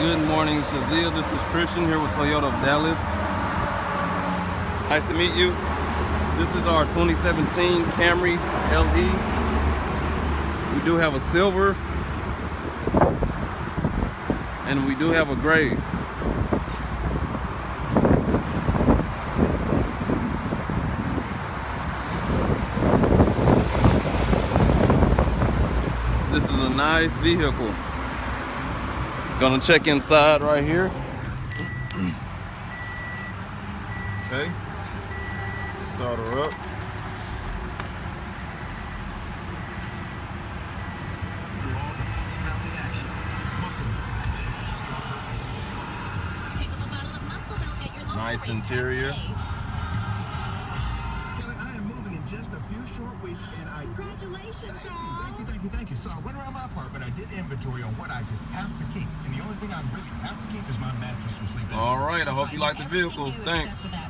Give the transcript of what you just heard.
Good morning, Shazia. This is Christian here with Toyota of Dallas. Nice to meet you. This is our 2017 Camry LE. We do have a silver and we do have a gray. This is a nice vehicle. Gonna check inside right here. Okay. Start her up. Nice interior. Just a few short weeks, and congratulations, thank you. So I went around my apartment, I did inventory on what I just have to keep, and the only thing I really have to keep is my mattress from sleeping. All right, I hope you like the vehicle. Thanks.